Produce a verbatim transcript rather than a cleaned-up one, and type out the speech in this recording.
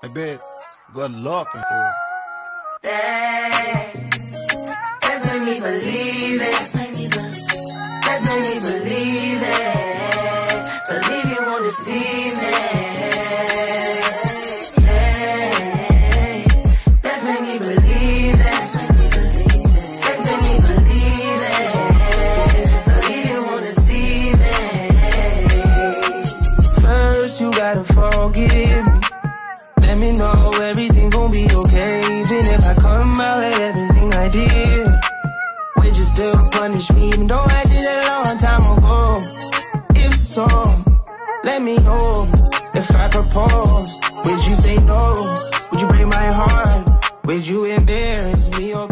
I bet. Good luck, fool. Hey, let's make me believe it. Let's make me believe it. Let's make me believe it. Believe you won't deceive me. Hey, let's make me believe it. Let's make me believe it. Let's make me believe it. Believe you won't deceive me. First you gotta forgive me. Let me know everything gon' be okay. Even if I come out like everything I did, would you still punish me even though I did it a long time ago? If so, let me know. If I propose, would you say no? Would you break my heart? Would you embarrass me or